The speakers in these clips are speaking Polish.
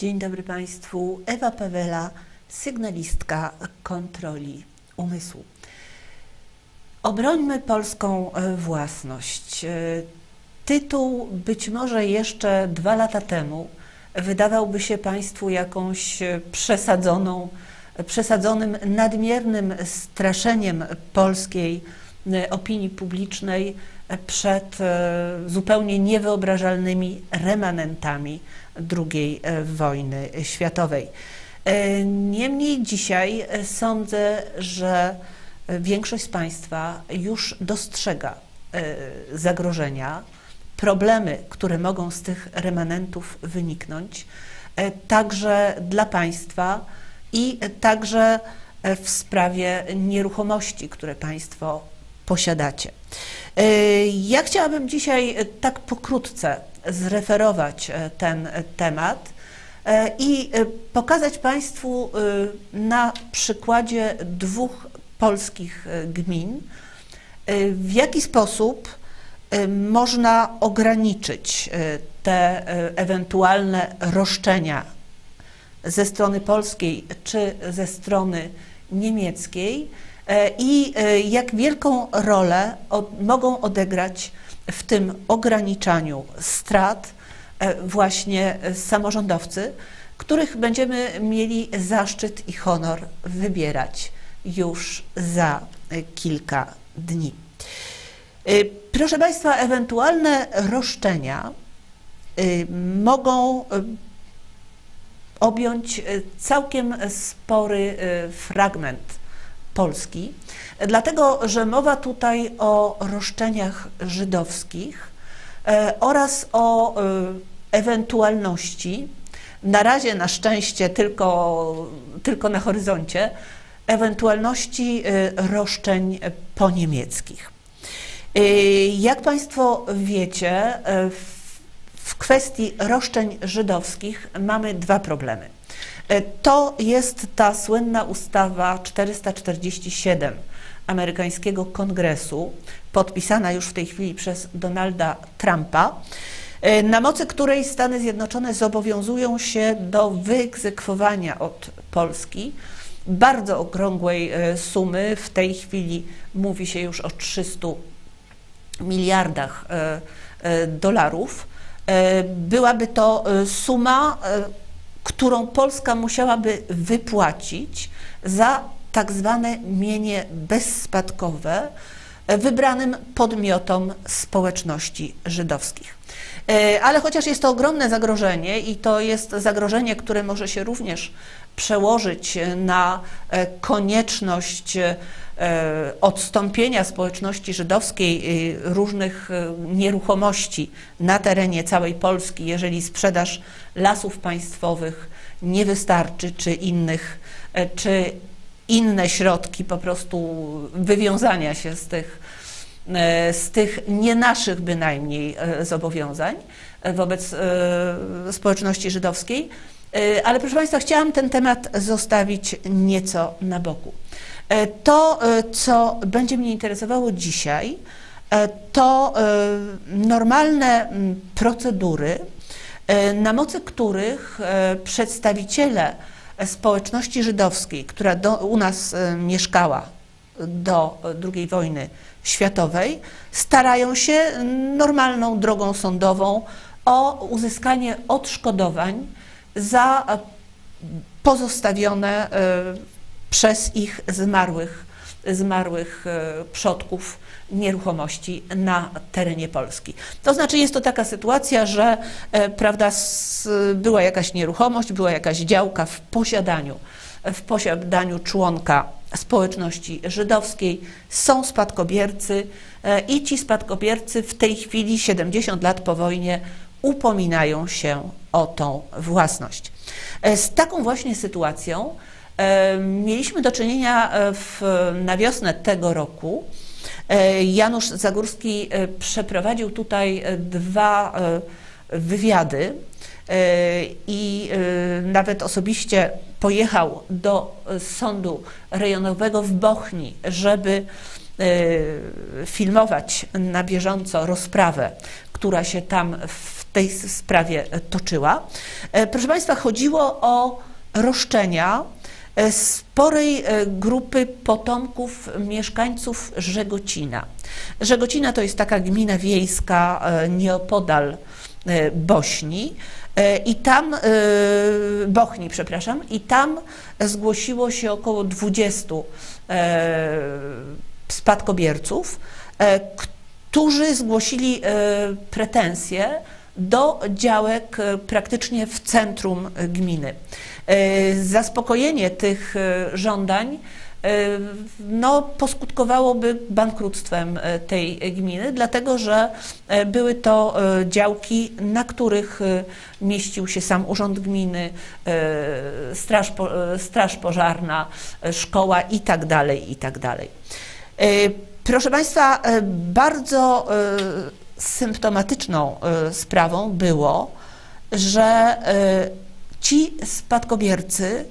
Dzień dobry Państwu. Ewa Pawela, sygnalistka kontroli umysłu. Obrońmy polską własność. Tytuł być może jeszcze 2 lata temu wydawałby się Państwu jakąś przesadzonym, nadmiernym straszeniem polskiej opinii publicznej przed zupełnie niewyobrażalnymi remanentami II wojny światowej. Niemniej dzisiaj sądzę, że większość z Państwa już dostrzega zagrożenia, problemy, które mogą z tych remanentów wyniknąć, także dla Państwa i także w sprawie nieruchomości, które Państwo posiadacie. Ja chciałabym dzisiaj tak pokrótce zreferować ten temat i pokazać Państwu na przykładzie 2 polskich gmin, w jaki sposób można ograniczyć te ewentualne roszczenia ze strony polskiej czy ze strony niemieckiej i jak wielką rolę mogą odegrać w tym ograniczaniu strat właśnie samorządowcy, których będziemy mieli zaszczyt i honor wybierać już za kilka dni. Proszę Państwa, ewentualne roszczenia mogą objąć całkiem spory fragment Polski, dlatego że mowa tutaj o roszczeniach żydowskich oraz o ewentualności, na razie na szczęście tylko na horyzoncie, ewentualności roszczeń poniemieckich. Jak Państwo wiecie, w kwestii roszczeń żydowskich mamy 2 problemy. To jest ta słynna ustawa 447 amerykańskiego Kongresu, podpisana już w tej chwili przez Donalda Trumpa, na mocy której Stany Zjednoczone zobowiązują się do wyegzekwowania od Polski bardzo okrągłej sumy. W tej chwili mówi się już o 300 miliardach dolarów. Byłaby to suma, którą Polska musiałaby wypłacić za tak zwane mienie bezspadkowe wybranym podmiotom społeczności żydowskich. Ale chociaż jest to ogromne zagrożenie i to jest zagrożenie, które może się również przełożyć na konieczność odstąpienia społeczności żydowskiej różnych nieruchomości na terenie całej Polski, jeżeli sprzedaż lasów państwowych nie wystarczy, czy inne środki po prostu wywiązania się z tych nie naszych bynajmniej zobowiązań wobec społeczności żydowskiej. Ale proszę Państwa, chciałam ten temat zostawić nieco na boku. To, co będzie mnie interesowało dzisiaj, to normalne procedury, na mocy których przedstawiciele społeczności żydowskiej, która u nas mieszkała do II wojny światowej, starają się normalną drogą sądową o uzyskanie odszkodowań za pozostawione przez ich zmarłych przodków nieruchomości na terenie Polski. To znaczy jest to taka sytuacja, że prawda, była jakaś nieruchomość, była jakaś działka w posiadaniu członka społeczności żydowskiej, są spadkobiercy i ci spadkobiercy w tej chwili, 70 lat po wojnie, upominają się o tą własność. Z taką właśnie sytuacją mieliśmy do czynienia na wiosnę tego roku. Janusz Zagórski przeprowadził tutaj 2 wywiady i nawet osobiście pojechał do sądu rejonowego w Bochni, żeby filmować na bieżąco rozprawę, która się tam w tej sprawie toczyła. Proszę Państwa, chodziło o roszczenia sporej grupy potomków mieszkańców Żegocina. Żegocina to jest taka gmina wiejska nieopodal Bośni i tam, Bochni, przepraszam, i tam zgłosiło się około 20 spadkobierców, którzy zgłosili pretensje do działek praktycznie w centrum gminy. Zaspokojenie tych żądań no, poskutkowałoby bankructwem tej gminy, dlatego że były to działki, na których mieścił się sam urząd gminy, straż pożarna, szkoła itd., itd. Proszę Państwa, bardzo symptomatyczną sprawą było, że ci spadkobiercy,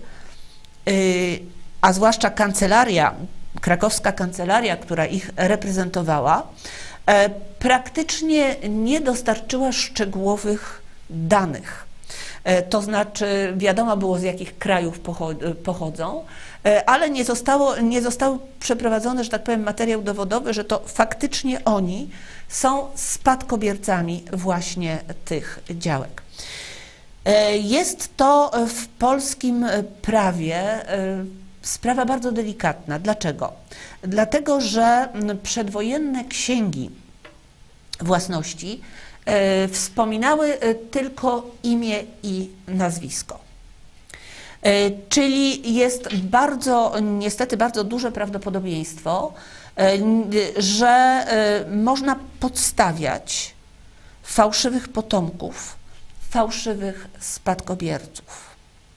a zwłaszcza kancelaria, krakowska kancelaria, która ich reprezentowała, praktycznie nie dostarczyła szczegółowych danych. To znaczy wiadomo było, z jakich krajów pochodzą, ale nie został przeprowadzony, że tak powiem, materiał dowodowy, że to faktycznie oni są spadkobiercami właśnie tych działek. Jest to w polskim prawie sprawa bardzo delikatna. Dlaczego? Dlatego, że przedwojenne księgi własności wspominały tylko imię i nazwisko. Czyli jest niestety bardzo duże prawdopodobieństwo, że można podstawiać fałszywych potomków, fałszywych spadkobierców.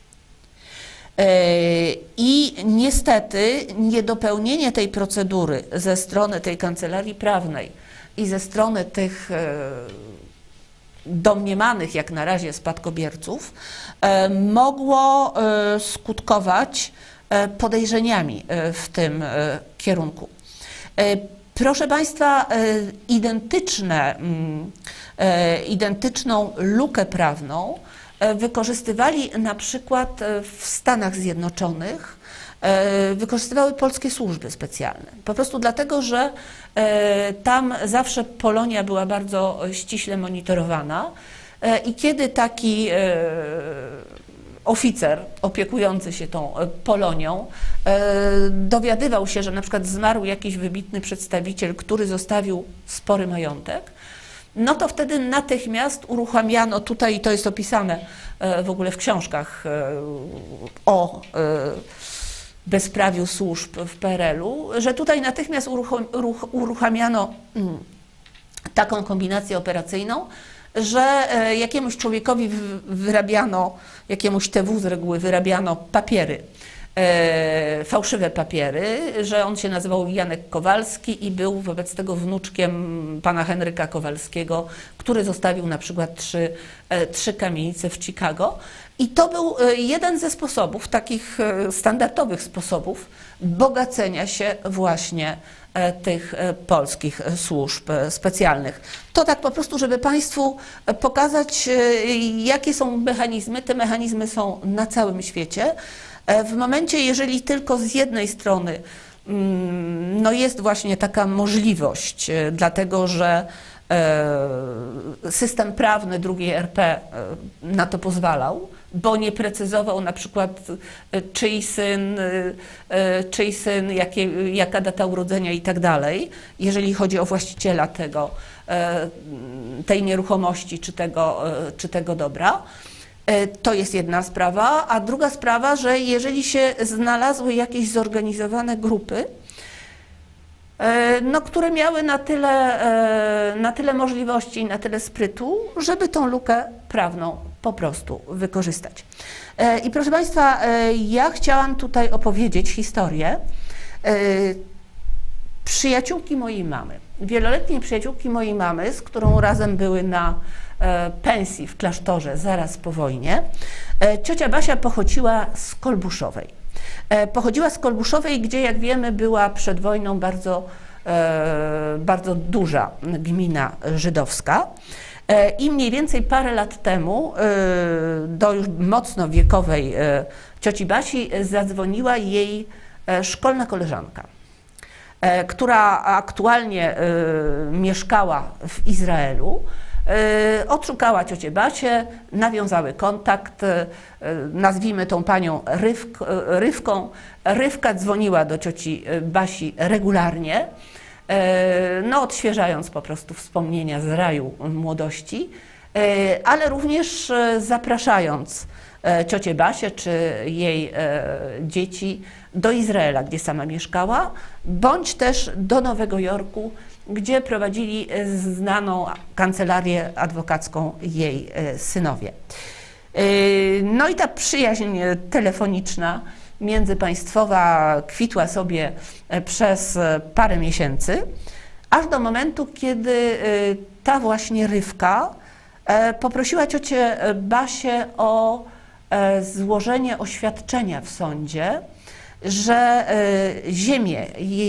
I niestety niedopełnienie tej procedury ze strony tej kancelarii prawnej i ze strony tych domniemanych jak na razie spadkobierców mogło skutkować podejrzeniami w tym kierunku. Proszę Państwa, identyczną lukę prawną wykorzystywali na przykład w Stanach Zjednoczonych, wykorzystywały polskie służby specjalne. Po prostu dlatego, że tam zawsze Polonia była bardzo ściśle monitorowana i kiedy taki oficer opiekujący się tą Polonią dowiadywał się, że na przykład zmarł jakiś wybitny przedstawiciel, który zostawił spory majątek, no to wtedy natychmiast uruchamiano, tutaj to jest opisane w ogóle w książkach o bezprawiu służb w PRL-u, że tutaj natychmiast uruchamiano taką kombinację operacyjną, że jakiemuś człowiekowi wyrabiano, jakiemuś TW z reguły wyrabiano papiery, fałszywe papiery, że on się nazywał Janek Kowalski i był wobec tego wnuczkiem pana Henryka Kowalskiego, który zostawił na przykład trzy kamienice w Chicago. I to był jeden ze sposobów, takich standardowych sposobów bogacenia się właśnie tych polskich służb specjalnych. To tak po prostu, żeby Państwu pokazać, jakie są mechanizmy. Te mechanizmy są na całym świecie. W momencie, jeżeli tylko z jednej strony no jest właśnie taka możliwość, dlatego że system prawny II RP na to pozwalał, bo nie precyzował na przykład czyj syn, jaka data urodzenia i tak dalej, jeżeli chodzi o właściciela tej nieruchomości czy tego dobra. To jest jedna sprawa, a druga sprawa, że jeżeli się znalazły jakieś zorganizowane grupy, no, które miały na tyle możliwości i na tyle sprytu, żeby tą lukę prawną po prostu wykorzystać. I proszę Państwa, ja chciałam tutaj opowiedzieć historię przyjaciółki mojej mamy, wieloletniej przyjaciółki mojej mamy, z którą razem były na pensji w klasztorze zaraz po wojnie. Ciocia Basia pochodziła z Kolbuszowej. Pochodziła z Kolbuszowej, gdzie, jak wiemy, była przed wojną bardzo bardzo duża gmina żydowska. I mniej więcej parę lat temu do już mocno wiekowej cioci Basi zadzwoniła jej szkolna koleżanka, która aktualnie mieszkała w Izraelu. Odszukała ciocię Basię, nawiązały kontakt, nazwijmy tą panią Rywką. Rywka dzwoniła do cioci Basi regularnie, no odświeżając po prostu wspomnienia z raju młodości, ale również zapraszając ciocię Basię czy jej dzieci do Izraela, gdzie sama mieszkała, bądź też do Nowego Jorku, gdzie prowadzili znaną kancelarię adwokacką jej synowie. No i ta przyjaźń telefoniczna międzypaństwowa kwitła sobie przez parę miesięcy, aż do momentu, kiedy ta właśnie Rywka poprosiła ciocię Basię o złożenie oświadczenia w sądzie, że ziemię,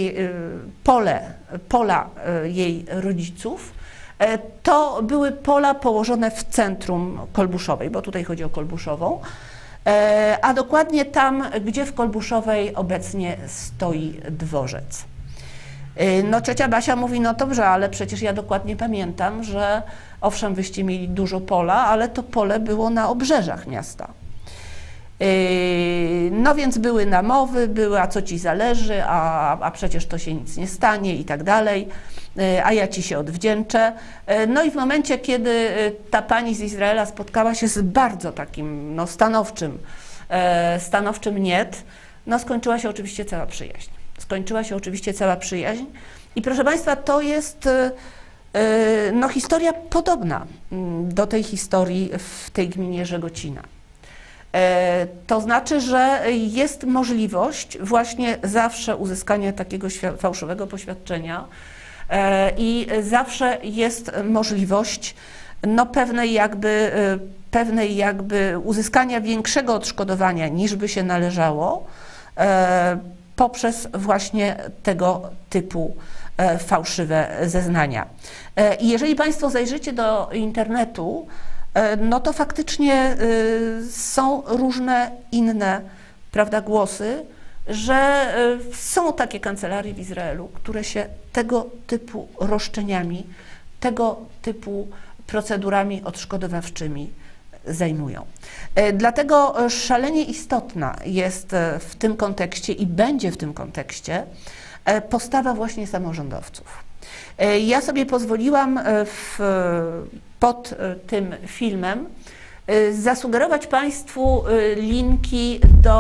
pola jej rodziców to były pola położone w centrum Kolbuszowej, bo tutaj chodzi o Kolbuszową, a dokładnie tam, gdzie w Kolbuszowej obecnie stoi dworzec. No ciocia Basia mówi, no dobrze, ale przecież ja dokładnie pamiętam, że owszem, wyście mieli dużo pola, ale to pole było na obrzeżach miasta. No więc były namowy, były, a co ci zależy, a przecież to się nic nie stanie i tak dalej, a ja ci się odwdzięczę. No i w momencie, kiedy ta pani z Izraela spotkała się z bardzo takim no, stanowczym niet, no skończyła się oczywiście cała przyjaźń. Skończyła się oczywiście cała przyjaźń i proszę Państwa, to jest no, historia podobna do tej historii w tej gminie Żegocina. To znaczy, że jest możliwość właśnie zawsze uzyskania takiego fałszywego poświadczenia i zawsze jest możliwość no, pewnej jakby uzyskania większego odszkodowania niż by się należało poprzez właśnie tego typu fałszywe zeznania. I jeżeli Państwo zajrzycie do internetu, no to faktycznie są różne inne, prawda, głosy, że są takie kancelarie w Izraelu, które się tego typu roszczeniami, tego typu procedurami odszkodowawczymi zajmują. Dlatego szalenie istotna jest w tym kontekście i będzie w tym kontekście postawa właśnie samorządowców. Ja sobie pozwoliłam pod tym filmem zasugerować Państwu linki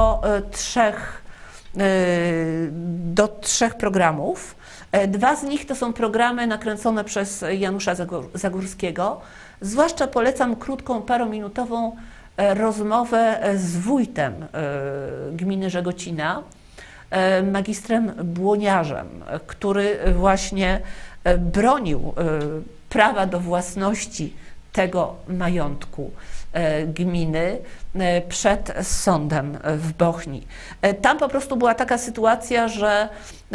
do trzech programów. Dwa z nich to są programy nakręcone przez Janusza Zagórskiego. Zwłaszcza polecam krótką, parominutową rozmowę z wójtem gminy Żegocina, magistrem Błoniarzem, który właśnie bronił prawa do własności tego majątku gminy przed sądem w Bochni. Tam po prostu była taka sytuacja, że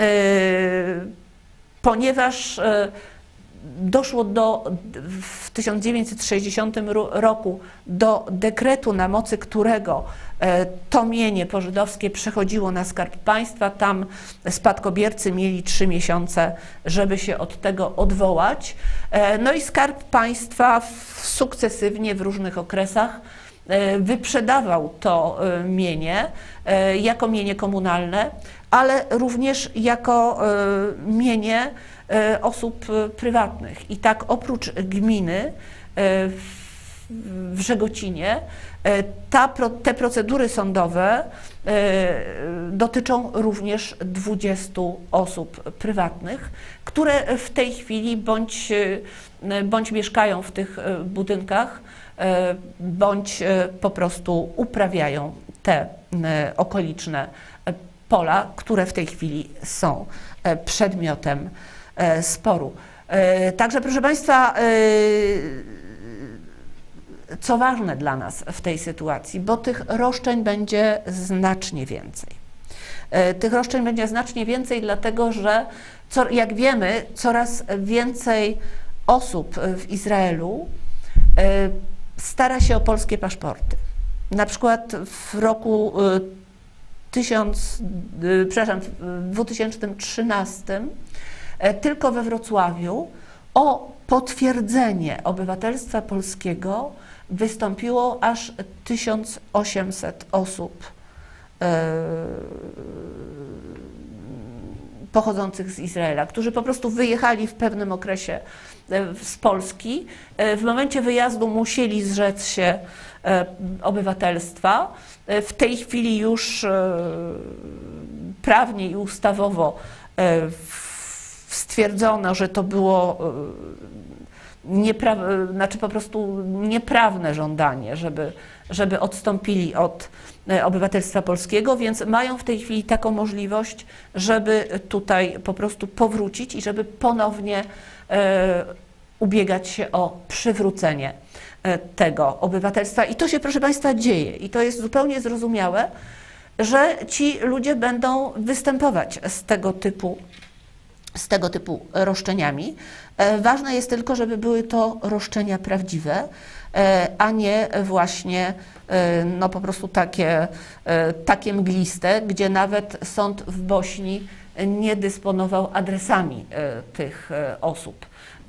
ponieważ doszło w 1960 roku do dekretu, na mocy którego to mienie pożydowskie przechodziło na Skarb Państwa. Tam spadkobiercy mieli 3 miesiące, żeby się od tego odwołać. No i Skarb Państwa sukcesywnie w różnych okresach wyprzedawał to mienie jako mienie komunalne, ale również jako mienie osób prywatnych. I tak oprócz gminy w Żegocinie te procedury sądowe dotyczą również 20 osób prywatnych, które w tej chwili bądź mieszkają w tych budynkach, bądź po prostu uprawiają te okoliczne pola, które w tej chwili są przedmiotem sporu. Także proszę Państwa, co ważne dla nas w tej sytuacji, bo tych roszczeń będzie znacznie więcej. Tych roszczeń będzie znacznie więcej, dlatego że, jak wiemy, coraz więcej osób w Izraelu stara się o polskie paszporty. Na przykład w roku 2013 tylko we Wrocławiu o potwierdzenie obywatelstwa polskiego wystąpiło aż 1800 osób pochodzących z Izraela, którzy po prostu wyjechali w pewnym okresie z Polski. W momencie wyjazdu musieli zrzec się obywatelstwa. W tej chwili już prawnie i ustawowo stwierdzono, że to było znaczy po prostu nieprawne żądanie, żeby odstąpili od obywatelstwa polskiego, więc mają w tej chwili taką możliwość, żeby tutaj po prostu powrócić i żeby ponownie ubiegać się o przywrócenie tego obywatelstwa. I to się, proszę Państwa, dzieje. I to jest zupełnie zrozumiałe, że ci ludzie będą występować z tego typu roszczeniami. Ważne jest tylko, żeby były to roszczenia prawdziwe, a nie właśnie no po prostu takie mgliste, gdzie nawet sąd w Bośni nie dysponował adresami tych osób.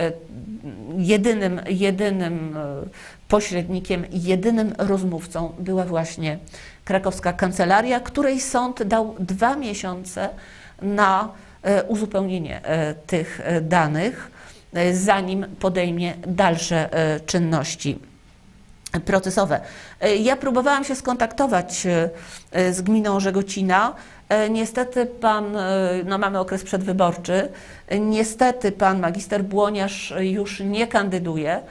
Jedynym pośrednikiem, jedynym rozmówcą była właśnie krakowska kancelaria, której sąd dał 2 miesiące na uzupełnienie tych danych, zanim podejmie dalsze czynności procesowe. Ja próbowałam się skontaktować z gminą Żegocina. Niestety mamy okres przedwyborczy, niestety pan magister Błoniarz już nie kandyduje,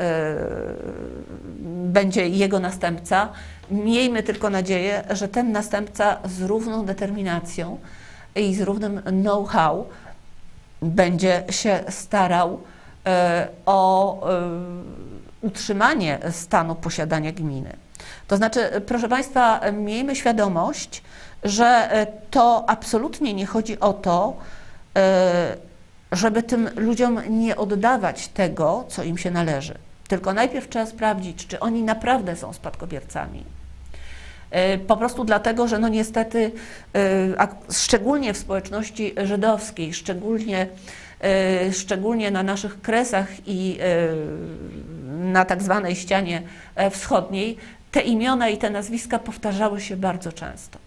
będzie jego następca. Miejmy tylko nadzieję, że ten następca z równą determinacją i z równym know-how będzie się starał o utrzymanie stanu posiadania gminy. To znaczy, proszę Państwa, miejmy świadomość, że to absolutnie nie chodzi o to, żeby tym ludziom nie oddawać tego, co im się należy. Tylko najpierw trzeba sprawdzić, czy oni naprawdę są spadkobiercami. Po prostu dlatego, że no niestety, szczególnie w społeczności żydowskiej, szczególnie na naszych Kresach i na tak zwanej ścianie wschodniej, te imiona i te nazwiska powtarzały się bardzo często.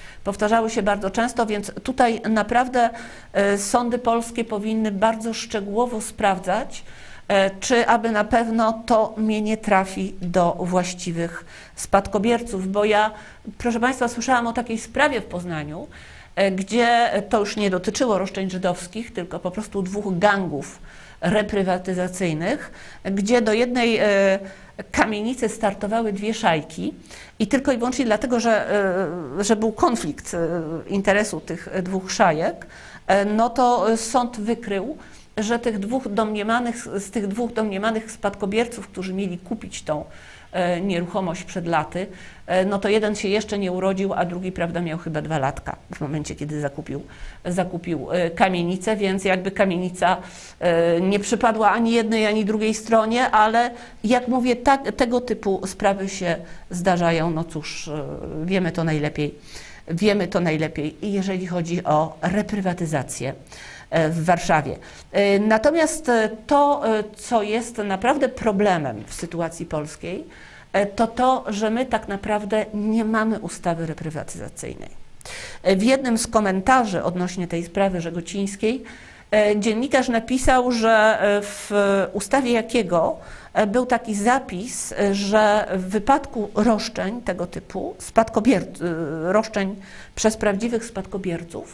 Więc tutaj naprawdę sądy polskie powinny bardzo szczegółowo sprawdzać, czy aby na pewno to mienie trafi do właściwych spadkobierców, bo ja, proszę Państwa, słyszałam o takiej sprawie w Poznaniu, gdzie to już nie dotyczyło roszczeń żydowskich, tylko po prostu 2 gangów reprywatyzacyjnych, gdzie do jednej kamienicy startowały 2 szajki i tylko i wyłącznie dlatego, że był konflikt interesu tych 2 szajek, no to sąd wykrył, że z tych dwóch domniemanych spadkobierców, którzy mieli kupić tą nieruchomość przed laty, no to jeden się jeszcze nie urodził, a drugi, prawda, miał chyba 2 latka w momencie, kiedy zakupił kamienicę, więc jakby kamienica nie przypadła ani jednej, ani drugiej stronie, ale jak mówię, tego typu sprawy się zdarzają, no cóż, wiemy to najlepiej, jeżeli chodzi o reprywatyzację w Warszawie. Natomiast to, co jest naprawdę problemem w sytuacji polskiej, to, że my tak naprawdę nie mamy ustawy reprywatyzacyjnej. W jednym z komentarzy odnośnie tej sprawy żegocińskiej dziennikarz napisał, że w ustawie Jakiego był taki zapis, że w wypadku roszczeń tego typu, roszczeń przez prawdziwych spadkobierców,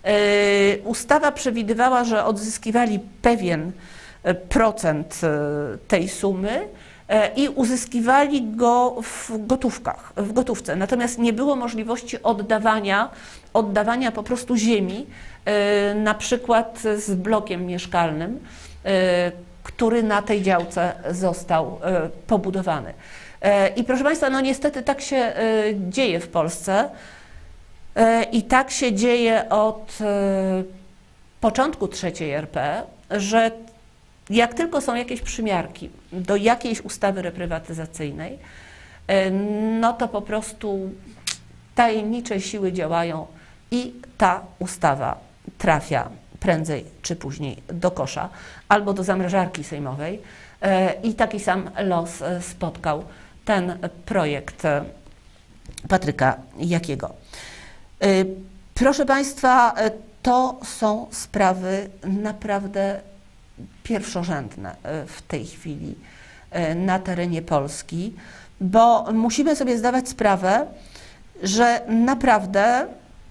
ustawa przewidywała, że odzyskiwali pewien procent tej sumy i uzyskiwali go w gotówce. Natomiast nie było możliwości oddawania po prostu ziemi, na przykład z blokiem mieszkalnym, który na tej działce został pobudowany. I proszę Państwa, no niestety tak się dzieje w Polsce, I tak się dzieje od początku III RP, że jak tylko są jakieś przymiarki do jakiejś ustawy reprywatyzacyjnej, no to po prostu tajemnicze siły działają i ta ustawa trafia prędzej czy później do kosza albo do zamrażarki sejmowej. I taki sam los spotkał ten projekt Patryka Jakiego. Proszę Państwa, to są sprawy naprawdę pierwszorzędne w tej chwili na terenie Polski, bo musimy sobie zdawać sprawę, że naprawdę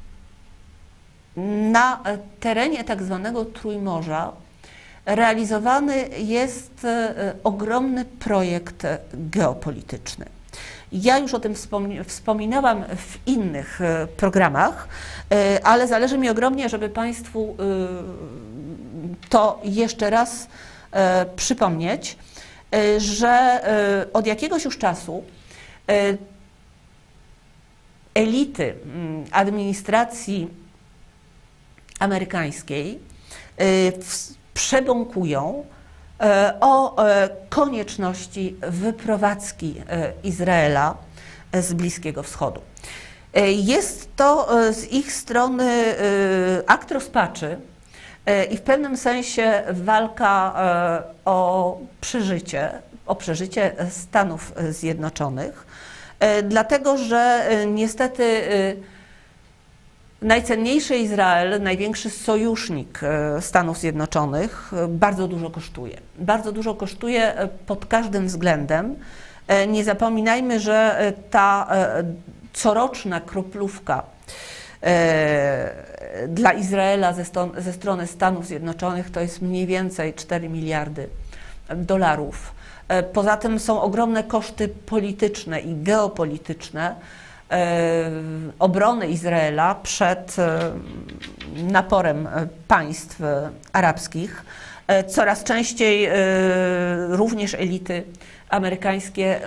na terenie tak zwanego Trójmorza realizowany jest ogromny projekt geopolityczny. Ja już o tym wspominałam w innych programach, ale zależy mi ogromnie, żeby Państwu to jeszcze raz przypomnieć, że od jakiegoś już czasu elity administracji amerykańskiej przebąkują o konieczności wyprowadzki Izraela z Bliskiego Wschodu. Jest to z ich strony akt rozpaczy i w pewnym sensie walka o przeżycie Stanów Zjednoczonych, dlatego że niestety najcenniejszy Izrael, największy sojusznik Stanów Zjednoczonych, bardzo dużo kosztuje. Bardzo dużo kosztuje pod każdym względem. Nie zapominajmy, że ta coroczna kroplówka dla Izraela ze strony Stanów Zjednoczonych to jest mniej więcej 4 miliardy dolarów. Poza tym są ogromne koszty polityczne i geopolityczne obrony Izraela przed naporem państw arabskich. Coraz częściej również elity amerykańskie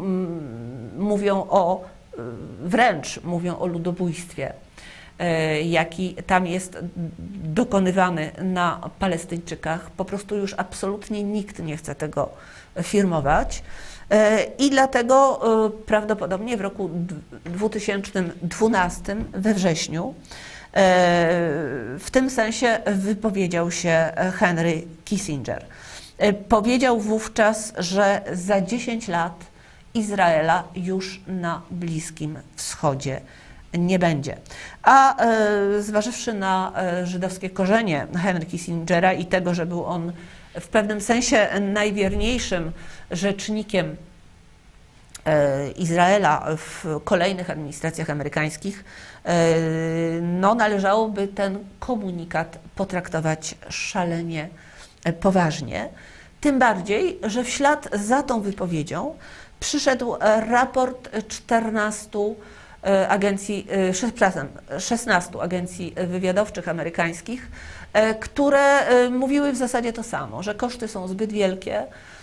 wręcz mówią o ludobójstwie, jaki tam jest dokonywany na Palestyńczykach. Po prostu już absolutnie nikt nie chce tego firmować. I dlatego prawdopodobnie w roku 2012 we wrześniu w tym sensie wypowiedział się Henry Kissinger. Powiedział wówczas, że za 10 lat Izraela już na Bliskim Wschodzie nie będzie. A zważywszy na żydowskie korzenie Henry Kissingera i tego, że był on w pewnym sensie najwierniejszym rzecznikiem Izraela w kolejnych administracjach amerykańskich, no należałoby ten komunikat potraktować szalenie poważnie. Tym bardziej, że w ślad za tą wypowiedzią przyszedł raport 16 agencji wywiadowczych amerykańskich, które mówiły w zasadzie to samo, że koszty są zbyt wielkie,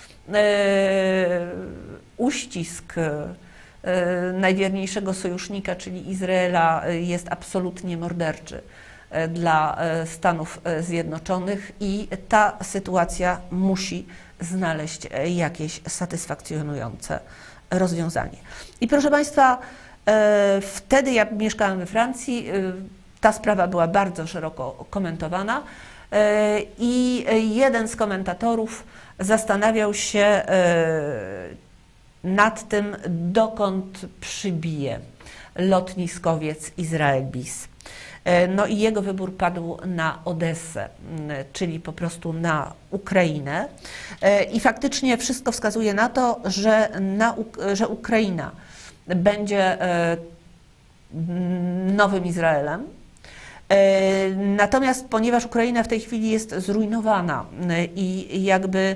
uścisk najwierniejszego sojusznika, czyli Izraela, jest absolutnie morderczy dla Stanów Zjednoczonych i ta sytuacja musi znaleźć jakieś satysfakcjonujące rozwiązanie. I proszę Państwa, wtedy ja mieszkałam we Francji, ta sprawa była bardzo szeroko komentowana i jeden z komentatorów zastanawiał się nad tym, dokąd przybije lotniskowiec Israel Bis. No i jego wybór padł na Odessę, czyli po prostu na Ukrainę. I faktycznie wszystko wskazuje na to, że Ukraina będzie nowym Izraelem. Natomiast ponieważ Ukraina w tej chwili jest zrujnowana i jakby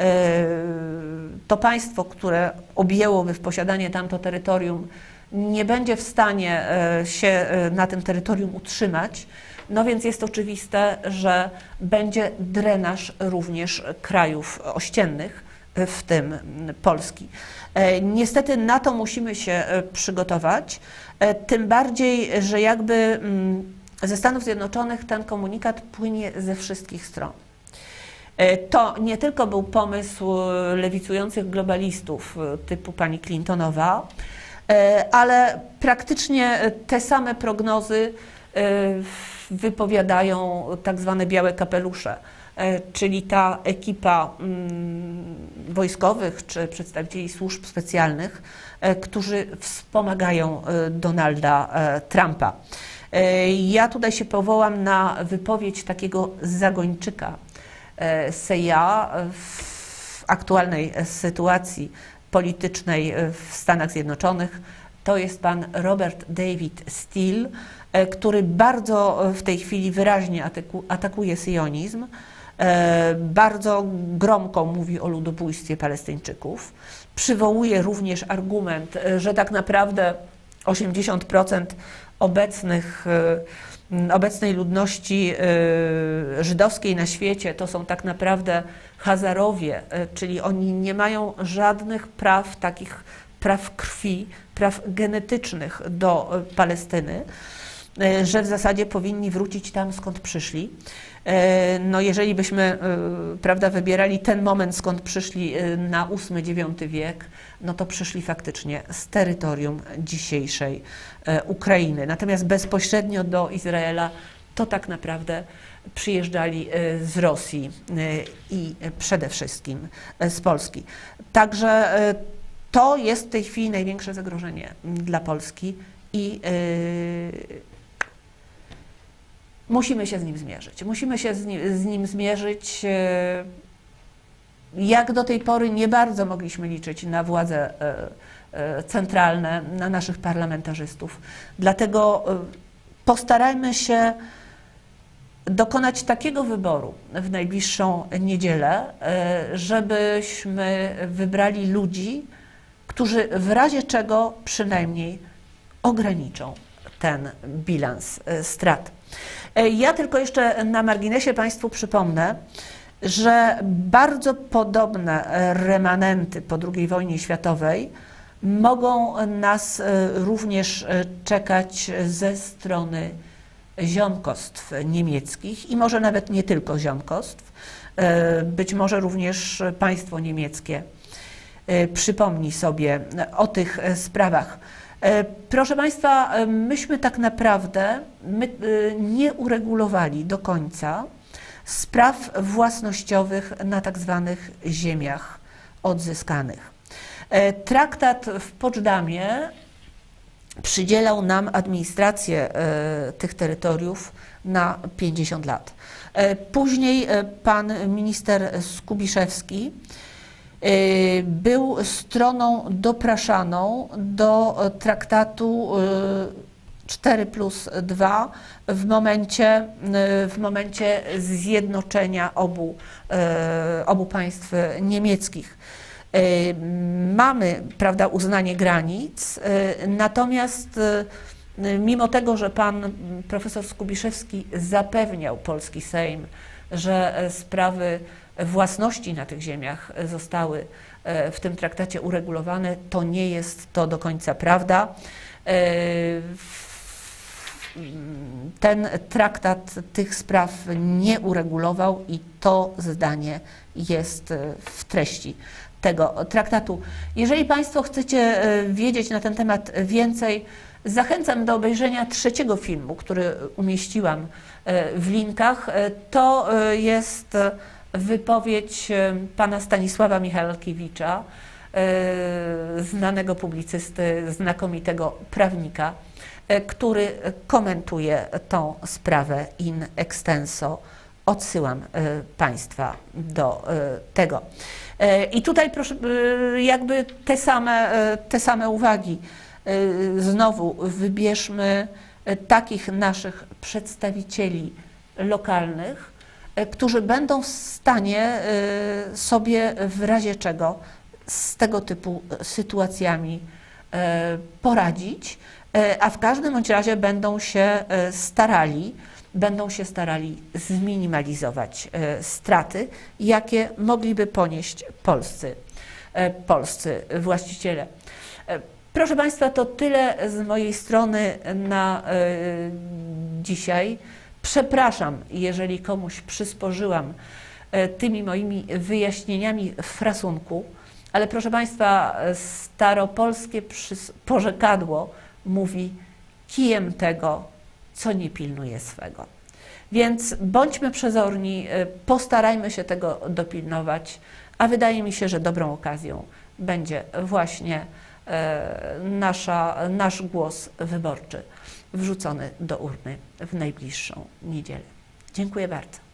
to państwo, które objęłoby w posiadanie tamto terytorium, nie będzie w stanie się na tym terytorium utrzymać, no więc jest oczywiste, że będzie drenaż również krajów ościennych, w tym Polski. Niestety na to musimy się przygotować, tym bardziej, że jakby ze Stanów Zjednoczonych ten komunikat płynie ze wszystkich stron. To nie tylko był pomysł lewicujących globalistów typu pani Clintonowa, ale praktycznie te same prognozy wypowiadają tak zwane białe kapelusze, czyli ta ekipa wojskowych czy przedstawicieli służb specjalnych, którzy wspomagają Donalda Trumpa. Ja tutaj się powołam na wypowiedź takiego zagończyka CIA w aktualnej sytuacji politycznej w Stanach Zjednoczonych. To jest pan Robert David Steele, który bardzo w tej chwili wyraźnie atakuje syjonizm, bardzo gromko mówi o ludobójstwie Palestyńczyków. Przywołuje również argument, że tak naprawdę 80% obecnej ludności żydowskiej na świecie to są tak naprawdę Hazarowie, czyli oni nie mają żadnych praw, takich praw krwi, praw genetycznych do Palestyny, że w zasadzie powinni wrócić tam, skąd przyszli. No jeżeli byśmy, prawda, wybierali ten moment, skąd przyszli na VIII-IX wiek, no to przyszli faktycznie z terytorium dzisiejszej Ukrainy. Natomiast bezpośrednio do Izraela to tak naprawdę przyjeżdżali z Rosji i przede wszystkim z Polski. Także to jest w tej chwili największe zagrożenie dla Polski i musimy się z nim zmierzyć. Musimy się z nim zmierzyć. Jak do tej pory nie bardzo mogliśmy liczyć na władze centralne, na naszych parlamentarzystów. Dlatego postarajmy się dokonać takiego wyboru w najbliższą niedzielę, żebyśmy wybrali ludzi, którzy w razie czego przynajmniej ograniczą ten bilans strat. Ja tylko jeszcze na marginesie Państwu przypomnę, że bardzo podobne remanenty po II wojnie światowej mogą nas również czekać ze strony ziomkostw niemieckich i może nawet nie tylko ziomkostw, być może również państwo niemieckie przypomni sobie o tych sprawach. Proszę Państwa, myśmy tak naprawdę nie uregulowali do końca spraw własnościowych na tak zwanych ziemiach odzyskanych. Traktat w Poczdamie przydzielał nam administrację tych terytoriów na 50 lat. Później pan minister Skubiszewski był stroną dopraszaną do traktatu 4+2 w momencie zjednoczenia obu państw niemieckich. Mamy, prawda, uznanie granic, natomiast mimo tego, że pan profesor Skubiszewski zapewniał polski Sejm, że sprawy własności na tych ziemiach zostały w tym traktacie uregulowane, to nie jest to do końca prawda. Ten traktat tych spraw nie uregulował i to zdanie jest w treści tego traktatu. Jeżeli Państwo chcecie wiedzieć na ten temat więcej, zachęcam do obejrzenia trzeciego filmu, który umieściłam w linkach. To jest wypowiedź pana Stanisława Michalkiewicza, znanego publicysty, znakomitego prawnika, który komentuje tą sprawę in extenso. Odsyłam Państwa do tego. I tutaj proszę, jakby te same uwagi. Znowu wybierzmy takich naszych przedstawicieli lokalnych, którzy będą w stanie sobie w razie czego z tego typu sytuacjami poradzić, a w każdym bądź razie będą się starali będą się starali zminimalizować straty, jakie mogliby ponieść polscy właściciele. Proszę Państwa, to tyle z mojej strony na dzisiaj. Przepraszam, jeżeli komuś przysporzyłam tymi moimi wyjaśnieniami frasunku, ale proszę Państwa, staropolskie porzekadło mówi: kijem tego, co nie pilnuje swego. Więc bądźmy przezorni, postarajmy się tego dopilnować, a wydaje mi się, że dobrą okazją będzie właśnie nasz głos wyborczy wrzucony do urny w najbliższą niedzielę. Dziękuję bardzo.